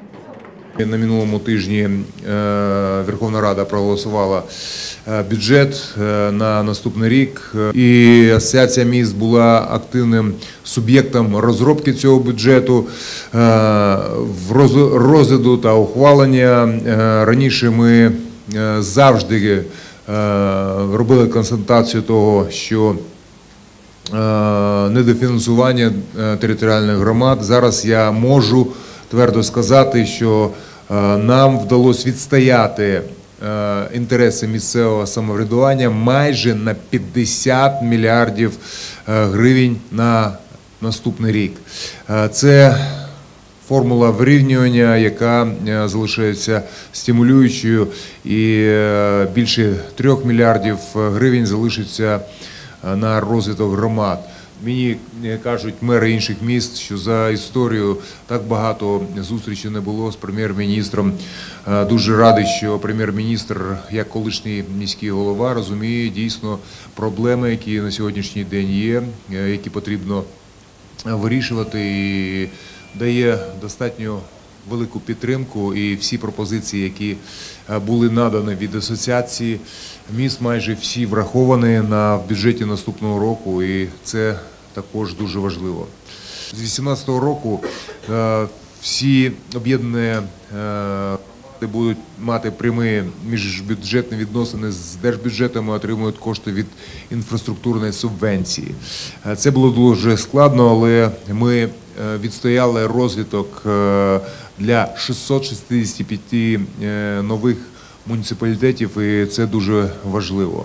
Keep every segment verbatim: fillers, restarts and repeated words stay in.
На минулому тижні Верховна Рада проголосувала бюджет на наступний рік, і Асоціація міст була активним суб'єктом розробки цього бюджету, розгляду та ухвалення. Раніше ми завжди робили констатацію того, що недофінансування територіальних громад. Зараз я можу твердо сказати, що нам вдалося відстояти інтереси місцевого самоврядування майже на п'ятдесят мільярдів гривень на наступний рік. Це формула вирівнювання, яка залишається стимулюючою, і більше трьох мільярдів гривень залишиться на розвиток громад. Мені кажуть мери інших міст, що за історію так багато зустрічей не було з прем'єр-міністром. Дуже радий, що прем'єр-міністр, як колишній міський голова, розуміє дійсно проблеми, які на сьогоднішній день є, які потрібно вирішувати, і дає достатньо велику підтримку, і всі пропозиції, які були надані від асоціації міст, майже всі враховані на бюджеті наступного року, і це також дуже важливо. З дві тисячі вісімнадцятого року всі об'єднані будуть мати прямі міжбюджетні відносини з держбюджетами, отримують кошти від інфраструктурної субвенції. Це було дуже складно, але ми відстояли розвиток для шестисот шістдесяти п'яти нових муніципалітетів, і це дуже важливо.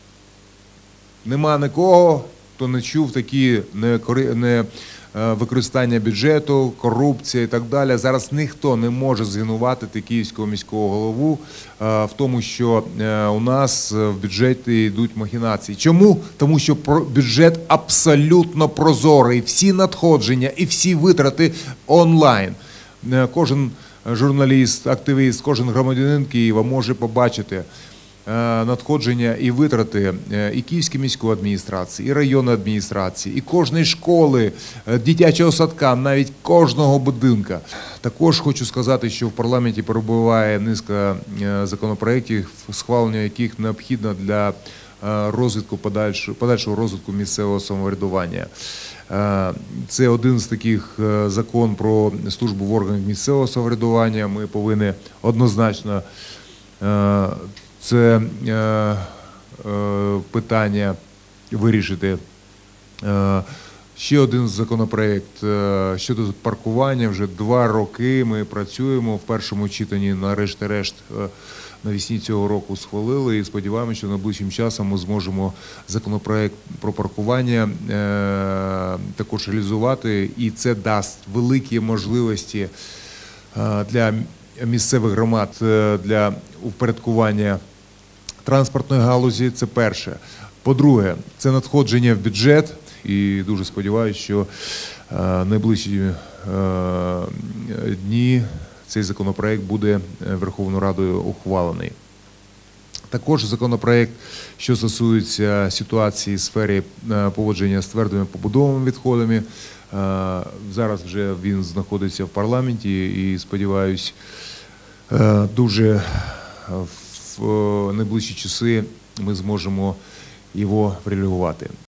Нема нікого, хто не чув такі не використання бюджету, корупція і так далі. Зараз ніхто не може звинуватити київського міського голову в тому, що у нас в бюджеті йдуть махінації. Чому? Тому що бюджет абсолютно прозорий. Всі надходження і всі витрати онлайн. Кожен журналіст, активіст, кожен громадянин Києва може побачити надходження і витрати і Київської міської адміністрації, і районної адміністрації, і кожної школи, дитячого садка, навіть кожного будинка. Також хочу сказати, що в парламенті перебуває низка законопроєктів, схвалення яких необхідно для розвитку, подальшого, подальшого розвитку місцевого самоврядування. Це один з таких закон про службу в органах місцевого самоврядування. Ми повинні однозначно це е, е, питання вирішити. Е, ще один законопроєкт е, щодо паркування. Вже два роки ми працюємо. В першому читанні, нарешті-решт, е, навесні цього року схвалили, і сподіваємося, що найближчим часом ми зможемо законопроєкт про паркування е, також реалізувати. І це дасть великі можливості е, для місцевих громад для упорядкування транспортної галузі. Це перше. По-друге, це надходження в бюджет, і дуже сподіваюся, що найближчі дні цей законопроект буде Верховною Радою ухвалений. Також законопроект, що стосується ситуації в сфері поводження з твердими побутовими відходами. Зараз вже він знаходиться в парламенті, і, сподіваюсь, дуже в найближчі часи ми зможемо його реалізувати.